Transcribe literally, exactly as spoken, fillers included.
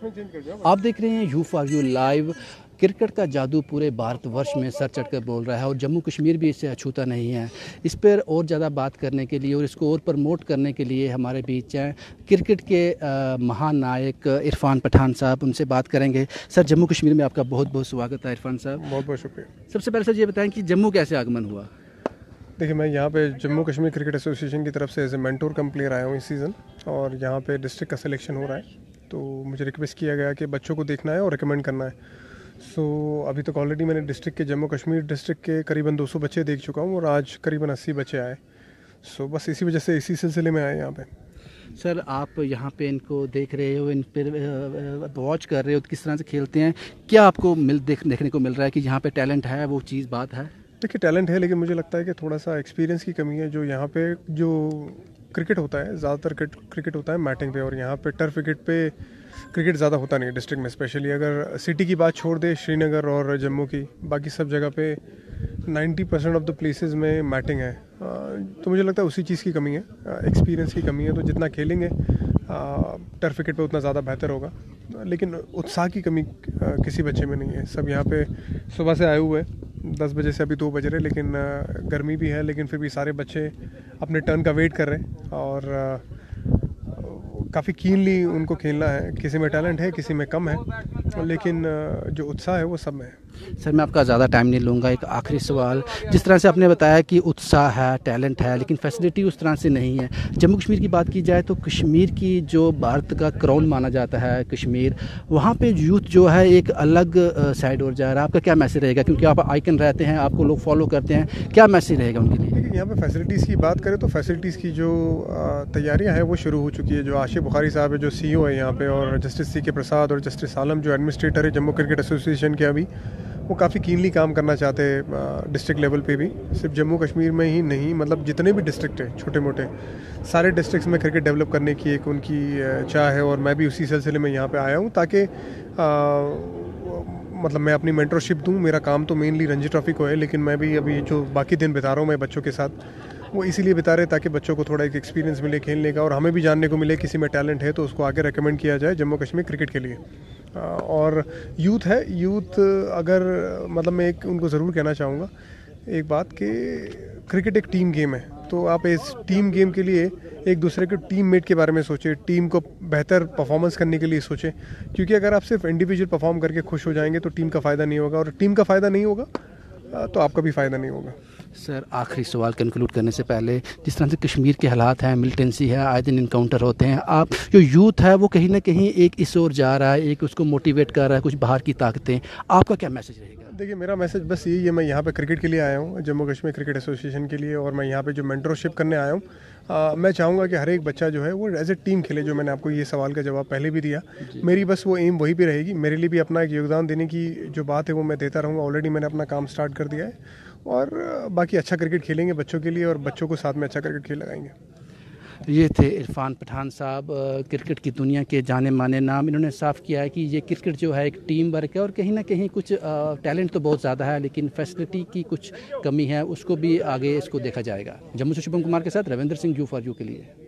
आप देख रहे हैं you for you live. Cricket का जादू पूरे भारतवर्ष में सर चढ़कर बोल रहा है और जम्मू कश्मीर भी इससे अछूता नहीं है। इस पर और ज़्यादा बात करने के लिए और इसको और प्रमोट करने के लिए हमारे बीच हैं क्रिकेट के महान नायक इरफान पठान साहब। उनसे बात करेंगे। सर, जम्मू कश्मीर में आपका बहुत बहुत स्वागत है। इरफान साहब, बहुत बहुत शुक्रिया। सबसे पहले सर ये बताएं कि जम्मू कैसे आगमन हुआ? देखिए, मैं यहाँ पे जम्मू कश्मीर क्रिकेट एसोसिएशन की तरफ से as a mentor cum player आया हूँ इस सीज़न, और यहाँ पे डिस्ट्रिक्ट का सिलेक्शन हो रहा है। तो मुझे रिक्वेस्ट किया गया कि बच्चों को देखना है और रिकमेंड करना है। सो so, अभी तक ऑलरेडी मैंने डिस्ट्रिक्ट के जम्मू कश्मीर डिस्ट्रिक्ट के करीबन दो सौ बच्चे देख चुका हूँ और आज करीबन अस्सी बच्चे आए। सो so, बस इसी वजह से इसी सिलसिले में आए यहाँ पे। सर, आप यहाँ पे इनको देख रहे हो, इन पर वॉच कर रहे हो, किस तरह से खेलते हैं, क्या आपको मिल देख देखने को मिल रहा है कि यहाँ पे टैलेंट है? वो चीज़ बात है? देखिए, टैलेंट है, लेकिन मुझे लगता है कि थोड़ा सा एक्सपीरियंस की कमी है। जो यहाँ पे जो क्रिकेट होता है, ज़्यादातर क्रिकेट होता है मैटिंग पे, और यहाँ पे टर्फ विकेट पे क्रिकेट ज़्यादा होता नहीं है डिस्ट्रिक्ट में। स्पेशली अगर सिटी की बात छोड़ दे, श्रीनगर और जम्मू की, बाकी सब जगह पे नब्बे परसेंट ऑफ द प्लेसेस में मैटिंग है। तो मुझे लगता है उसी चीज़ की कमी है, एक्सपीरियंस की कमी है। तो जितना खेलेंगे टर्फ विकेट पे उतना ज़्यादा बेहतर होगा, लेकिन उत्साह की कमी किसी बच्चे में नहीं है। सब यहाँ पे सुबह से आए हुए हैं, दस बजे से अभी दो बज रहे, लेकिन गर्मी भी है, लेकिन फिर भी सारे बच्चे अपने टर्न का वेट कर रहे हैं और काफ़ी कीनली उनको खेलना है। किसी में टैलेंट है, किसी में कम है, लेकिन जो उत्साह है वो सब में है। सर, मैं आपका ज़्यादा टाइम नहीं लूँगा। एक आखिरी सवाल, जिस तरह से आपने बताया कि उत्साह है, टैलेंट है, लेकिन फैसिलिटी उस तरह से नहीं है। जम्मू कश्मीर की बात की जाए तो कश्मीर की जो भारत का क्राउन माना जाता है कश्मीर, वहाँ पे यूथ जो है एक अलग साइड और जा रहा है। आपका क्या मैसेज रहेगा, क्योंकि आप आइकन रहते हैं, आपको लोग फॉलो करते हैं, क्या मैसेज रहेगा उनके लिए? देखिए, यहाँ पे फैसिलिटीज़ की बात करें तो फैसिलिटीज़ की जो तैयारियाँ हैं वो शुरू हो चुकी है। जो आशिफ बुखारी साहब है, जो सी ई ओ है यहाँ पे, और जस्टिस सी के प्रसाद और जस्टिस आलम जो एडमिनिस्ट्रेटर है जम्मू क्रिकेट एसोसिएशन के, अभी वो काफ़ी कीनली काम करना चाहते हैं डिस्ट्रिक्ट लेवल पे भी। सिर्फ जम्मू कश्मीर में ही नहीं, मतलब जितने भी डिस्ट्रिक्ट हैं छोटे मोटे, सारे डिस्ट्रिक्ट्स में क्रिकेट डेवलप करने की एक उनकी चाह है। और मैं भी उसी सिलसिले में यहाँ पे आया हूँ ताकि मतलब मैं अपनी मेंटरशिप दूँ। मेरा काम तो मेनली रणजी ट्रॉफी को है, लेकिन मैं भी अभी जो बाकी दिन बिता रहा हूँ मैं बच्चों के साथ, वो इसीलिए बिता रहे ताकि बच्चों को थोड़ा एक एक्सपीरियंस मिले खेलने का, और हमें भी जानने को मिले किसी में टैलेंट है तो उसको आगे रेकमेंड किया जाए जम्मू कश्मीर क्रिकेट के लिए। और यूथ है, यूथ अगर मतलब मैं एक उनको ज़रूर कहना चाहूँगा एक बात कि क्रिकेट एक टीम गेम है। तो आप इस टीम गेम के लिए एक दूसरे के टीम मेट के बारे में सोचें, टीम को बेहतर परफॉर्मेंस करने के लिए सोचें, क्योंकि अगर आप सिर्फ इंडिविजुअल परफॉर्म करके खुश हो जाएंगे तो टीम का फ़ायदा नहीं होगा, और टीम का फ़ायदा नहीं होगा तो आपका भी फ़ायदा नहीं होगा। सर, आखिरी सवाल कंक्लूड करने से पहले, जिस तरह से कश्मीर के हालात हैं, मिलिटेंसी है, आए दिन इनकाउंटर होते हैं, आप जो यूथ है वो कहीं ना कहीं एक इस ओर जा रहा है, एक उसको मोटिवेट कर रहा है, कुछ बाहर की ताकतें, आपका क्या मैसेज रहेगा? देखिए, मेरा मैसेज बस यही है, मैं यहाँ पे क्रिकेट के लिए आया हूँ, जम्मू कश्मीर क्रिकेट एसोसिएशन के लिए, और मैं यहाँ पे जो मेंटरशिप करने आया हूँ। मैं चाहूँगा कि हर एक बच्चा जो है वो एज ए टीम खेले। जो मैंने आपको ये सवाल का जवाब पहले भी दिया, मेरी बस वो एम वही भी रहेगी। मेरे लिए भी अपना एक योगदान देने की जो बात है वो मैं देता रहूँगा। ऑलरेडी मैंने अपना काम स्टार्ट कर दिया है, और बाकी अच्छा क्रिकेट खेलेंगे बच्चों के लिए, और बच्चों को साथ में अच्छा क्रिकेट खेल लगाएंगे। ये थे इरफान पठान साहब, क्रिकेट की दुनिया के जाने माने नाम। इन्होंने साफ किया है कि ये क्रिकेट जो है एक टीम वर्क है, और कहीं ना कहीं कुछ टैलेंट तो बहुत ज़्यादा है, लेकिन फैसिलिटी की कुछ कमी है, उसको भी आगे इसको देखा जाएगा। जम्मू से शुभम कुमार के साथ Ravindra Singh, you for you के लिए।